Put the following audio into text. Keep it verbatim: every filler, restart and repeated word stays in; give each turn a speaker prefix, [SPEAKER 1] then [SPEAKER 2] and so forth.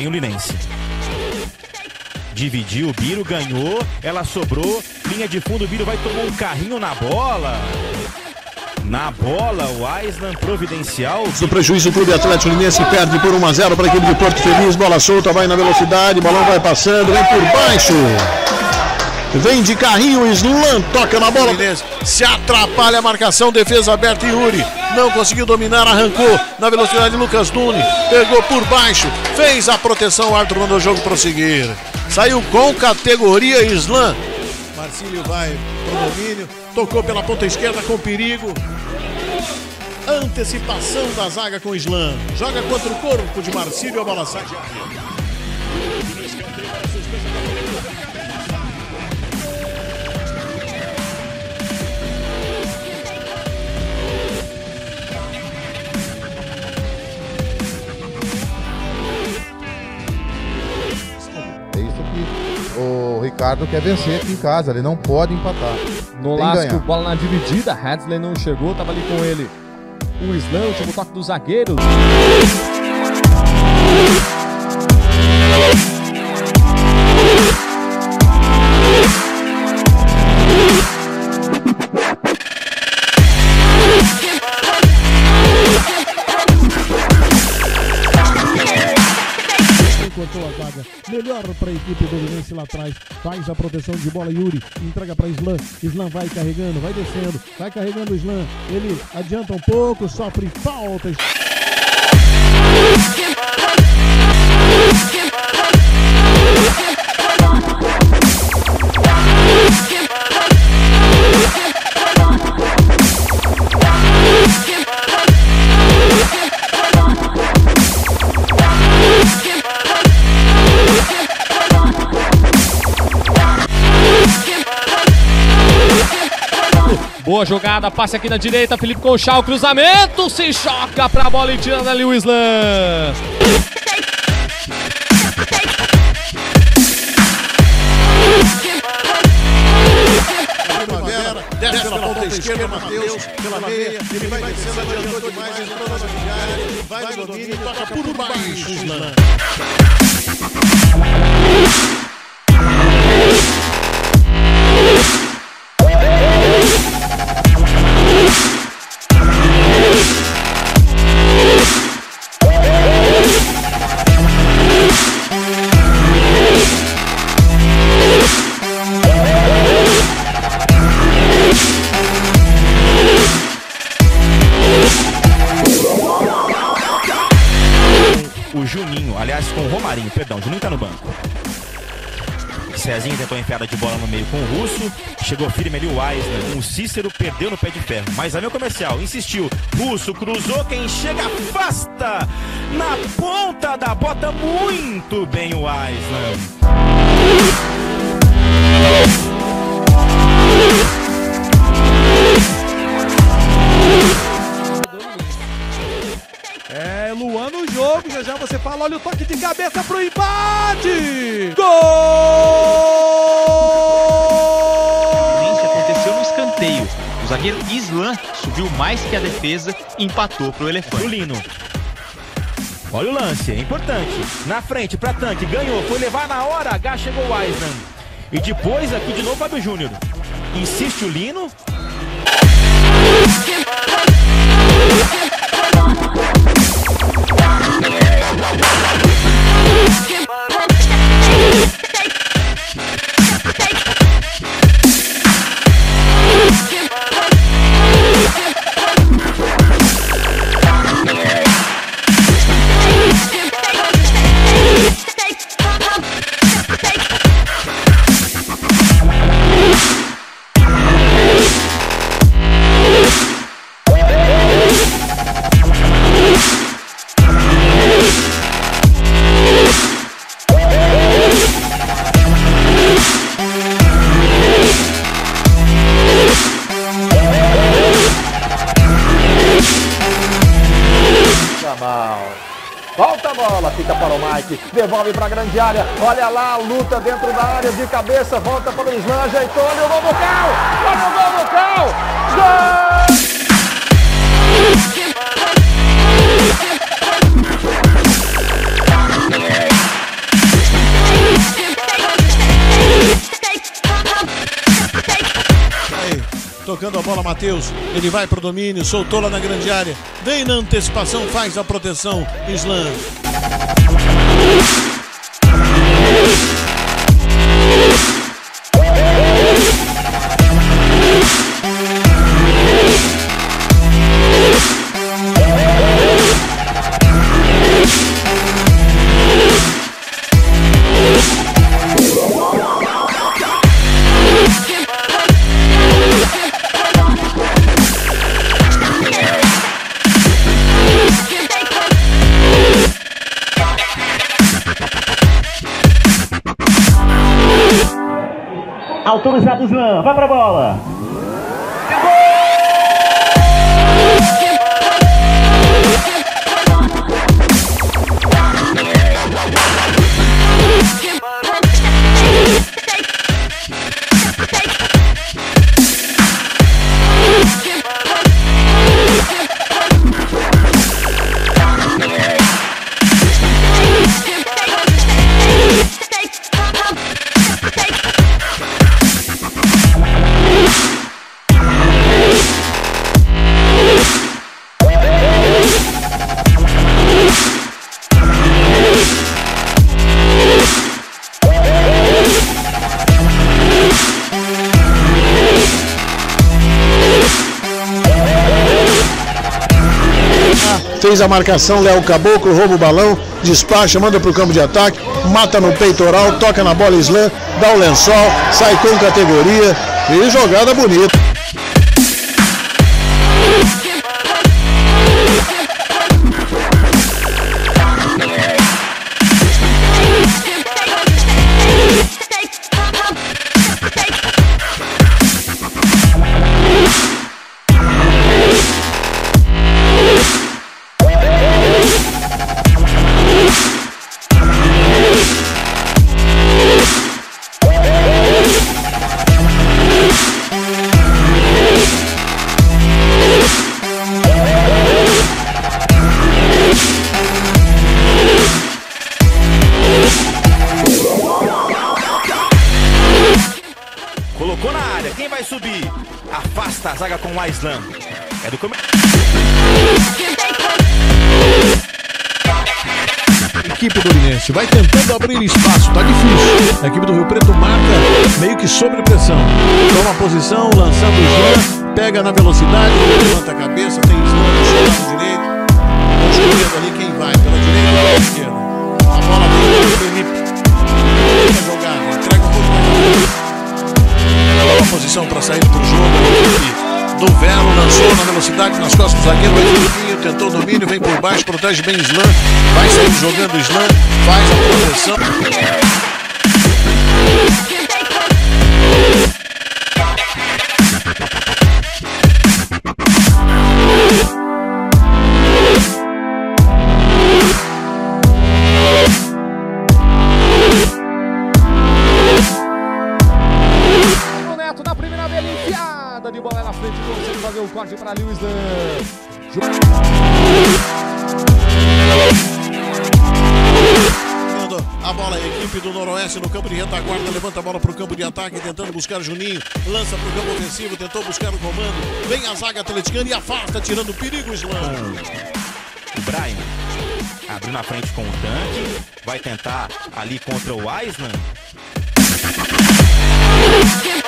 [SPEAKER 1] Vem o linense. Dividiu, o Biro ganhou, ela sobrou, linha de fundo, o Biro vai tomar um carrinho na bola. Na bola, o Aislan providencial.
[SPEAKER 2] Do prejuízo, o Clube Atlético Linense perde por um a zero para a equipe de Porto Feliz. Bola solta, vai na velocidade, balão vai passando, vem por baixo. Vem de carrinho, o Islan toca na bola. Se atrapalha a marcação, defesa aberta, Yuri não conseguiu dominar, arrancou na velocidade, Lucas Nunes pegou por baixo, fez a proteção, o árbitro mandou o jogo prosseguir. Saiu com categoria Islan. Marcílio vai pro domínio, tocou pela ponta esquerda com perigo. Antecipação da zaga com Islan. Joga contra o corpo de Marcílio, a bola sai.
[SPEAKER 3] O Ricardo quer vencer aqui em casa, ele não pode empatar.
[SPEAKER 4] No Lasco, bola na dividida, Hadley não chegou, tava ali com ele o Islan, último toque do zagueiro.
[SPEAKER 5] Cortou a zaga, melhor para a equipe do Linense lá atrás, faz a proteção de bola, Yuri, entrega para Islan, Islan vai carregando, vai descendo, vai carregando o Islan, ele adianta um pouco, sofre falta.
[SPEAKER 4] Boa jogada, passe aqui na direita, Felipe Conchal, cruzamento, se choca pra bola e tira dali o Islan.
[SPEAKER 2] Desce pela ponta esquerda, Matheus, pela meia, ele vai descendo, adiantou demais, entrou na jogada, vai no domínio, toca por baixo, Islan.
[SPEAKER 1] O Juninho, aliás com o Romarinho, perdão, o Juninho tá no banco. Cezinho tentou enfiada de bola no meio com o Russo, chegou firme ali o Aislan, o Cícero perdeu no pé de ferro, mas a meu comercial, insistiu, Russo cruzou, quem chega afasta, na ponta da bota, muito bem o Aislan.
[SPEAKER 5] É, Luan no jogo, já já você fala, olha o toque de cabeça pro empate! Gol!
[SPEAKER 6] Isso aconteceu no escanteio. O zagueiro Islan subiu mais que a defesa e empatou pro Elefante.
[SPEAKER 1] Julino. Olha o lance, é importante. Na frente, pra tanque, ganhou, foi levar na hora H, chegou o Aislan. E depois aqui de novo Fábio Júnior. Insiste o Lino.
[SPEAKER 7] Volta a bola, fica para o Mike, devolve para a grande área, olha lá, luta dentro da área, de cabeça, volta para o Islan, ajeitou, olha o gol do Cal, olha o gol do Cal, gol!
[SPEAKER 2] tocando a bola, Matheus, ele vai pro domínio, soltou lá na grande área, vem na antecipação, faz a proteção, Islan.
[SPEAKER 7] Autorizado o Islan, vai pra bola.
[SPEAKER 2] Fez a marcação, Léo Caboclo, rouba o balão, despacha, manda pro campo de ataque, mata no peitoral, toca na bola, Islan, dá o lençol, sai com categoria e jogada bonita.
[SPEAKER 1] Colocou na área, quem vai subir? Afasta a zaga com o Islan. É do começo.
[SPEAKER 2] Equipe do Urinense vai tentando abrir espaço, tá difícil. A equipe do Rio Preto marca meio que sob pressão. Toma posição, lançando o Islan, pega na velocidade, levanta a cabeça, tem Islan no lado direito. Tá escolhendo ali quem vai, pela direita ou pela esquerda. A bola vem do Felipe. Fica jogada, entrega um pouco mais. Nova posição para sair pro jogo. Do Velo, lançou na velocidade nas costas do zagueiro, vai tentou o domínio, vem por baixo, protege bem Islan, vai sair jogando Islan, faz a proteção.
[SPEAKER 4] De bola na frente, consegue fazer o corte para Lewis.
[SPEAKER 2] A bola, a equipe do Noroeste no campo de retaguarda, levanta a bola para o campo de ataque, tentando buscar Juninho, lança para o campo ofensivo, tentou buscar o comando, vem a zaga atleticana e afasta, tirando perigo, Islan.
[SPEAKER 1] O Brian abriu na frente com o tanque, vai tentar ali contra o Islan.